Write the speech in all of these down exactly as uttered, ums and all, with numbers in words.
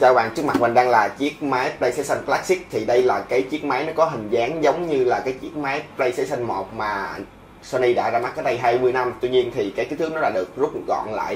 chào các bạn, trước mặt mình đang là chiếc máy PlayStation Classic. Thì đây là cái chiếc máy nó có hình dáng giống như là cái chiếc máy PlayStation một mà Sony đã ra mắt cách đây hai mươi năm. Tuy nhiên thì cái kích thước nó đã được rút gọn lại.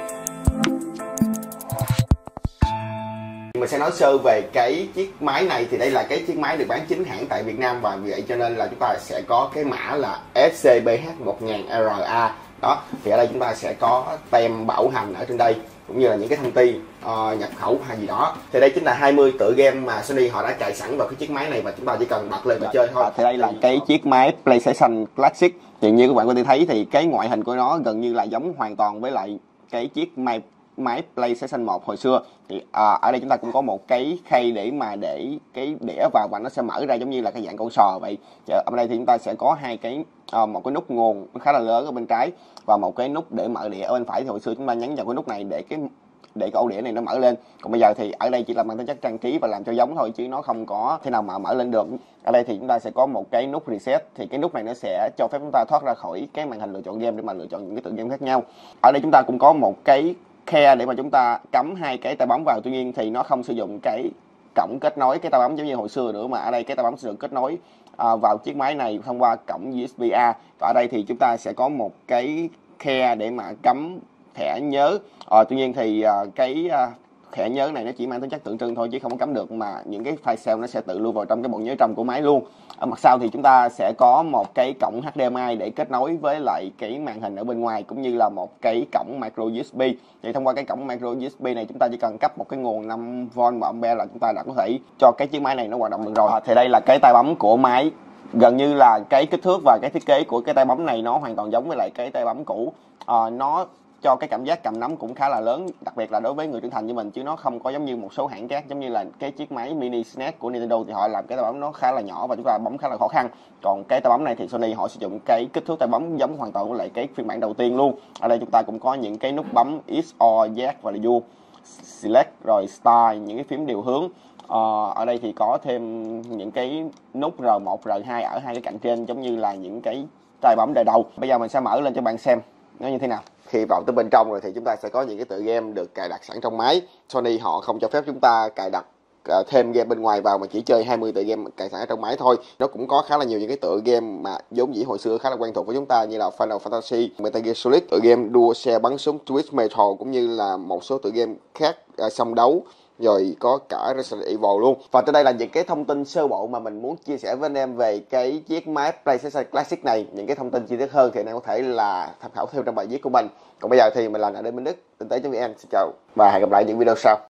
Mình sẽ nói sơ về cái chiếc máy này. Thì đây là cái chiếc máy được bán chính hãng tại Việt Nam, và vì vậy cho nên là chúng ta sẽ có cái mã là S C B H một nghìn R A. Đó, thì ở đây chúng ta sẽ có tem bảo hành ở trên đây, cũng như là những cái thông tin uh, nhập khẩu hay gì đó. Thì đây chính là hai mươi tựa game mà Sony họ đã cài sẵn vào cái chiếc máy này, và chúng ta chỉ cần bật lên và chơi thôi. À, thì đây là cái chiếc máy PlayStation Classic. Thì như các bạn có thể thấy thì cái ngoại hình của nó gần như là giống hoàn toàn với lại cái chiếc máy máy PlayStation một hồi xưa. Thì à, ở đây chúng ta cũng có một cái khay để mà để cái đĩa vào, và nó sẽ mở ra giống như là cái dạng con sò vậy. Ở đây thì chúng ta sẽ có hai cái à, một cái nút nguồn khá là lớn ở bên trái, và một cái nút để mở đĩa ở bên phải. Thì hồi xưa chúng ta nhấn vào cái nút này để cái để cái ổ đĩa này nó mở lên. Còn bây giờ thì ở đây chỉ là mang tính chất trang trí và làm cho giống thôi, chứ nó không có thế nào mà mở lên được. Ở đây thì chúng ta sẽ có một cái nút reset. Thì cái nút này nó sẽ cho phép chúng ta thoát ra khỏi cái màn hình lựa chọn game để mà lựa chọn những cái tựa game khác nhau. Ở đây chúng ta cũng có một cái khe để mà chúng ta cắm hai cái tay bấm vào. Tuy nhiên thì nó không sử dụng cái cổng kết nối cái tay bấm giống như hồi xưa nữa, mà ở đây cái tay bấm sẽ được kết nối à, vào chiếc máy này thông qua cổng U S B A. Và ở đây thì chúng ta sẽ có một cái khe để mà cắm thẻ nhớ. À, tuy nhiên thì à, cái à, thẻ nhớ này nó chỉ mang tính chất tượng trưng thôi, chứ không có cắm được, mà những cái file save nó sẽ tự lưu vào trong cái bộ nhớ trong của máy luôn. Ở mặt sau thì chúng ta sẽ có một cái cổng H D M I để kết nối với lại cái màn hình ở bên ngoài, cũng như là một cái cổng micro U S B. Thì thông qua cái cổng micro U S B này chúng ta chỉ cần cấp một cái nguồn năm vôn và ampere là chúng ta đã có thể cho cái chiếc máy này nó hoạt động được rồi. À, thì đây là cái tay bấm của máy. Gần như là cái kích thước và cái thiết kế của cái tay bấm này nó hoàn toàn giống với lại cái tay bấm cũ. À, nó cho cái cảm giác cầm nắm cũng khá là lớn, đặc biệt là đối với người trưởng thành như mình, chứ nó không có giống như một số hãng khác, giống như là cái chiếc máy mini S N E S của Nintendo thì họ làm cái tay bấm nó khá là nhỏ và chúng ta bấm khá là khó khăn. Còn cái tay bấm này thì Sony họ sử dụng cái kích thước tay bấm giống hoàn toàn với lại cái phiên bản đầu tiên luôn. Ở đây chúng ta cũng có những cái nút bấm X, O, Z và U, Select rồi Start, những cái phím điều hướng. Ờ, ở đây thì có thêm những cái nút R một, R hai ở hai cái cạnh trên, giống như là những cái tay bấm đời đầu. Bây giờ mình sẽ mở lên cho bạn xem nó như thế nào. Khi vào tới bên trong rồi thì chúng ta sẽ có những cái tựa game được cài đặt sẵn trong máy. Sony họ không cho phép chúng ta cài đặt uh, thêm game bên ngoài vào, mà chỉ chơi hai mươi tựa game cài sẵn ở trong máy thôi. Nó cũng có khá là nhiều những cái tựa game mà vốn dĩ hồi xưa khá là quen thuộc với chúng ta, như là Final Fantasy, Metal Gear Solid, tựa game đua xe bắn súng Twitch Metal, cũng như là một số tựa game khác uh, song đấu, rồi có cả Resident Evil luôn. Và trên đây là những cái thông tin sơ bộ mà mình muốn chia sẻ với anh em về cái chiếc máy PlayStation Classic này. Những cái thông tin chi tiết hơn thì anh em có thể là tham khảo thêm trong bài viết của mình. Còn bây giờ thì mình là Đinh Minh Đức, Tinh tế chấm vn. Xin chào và hẹn gặp lại những video sau.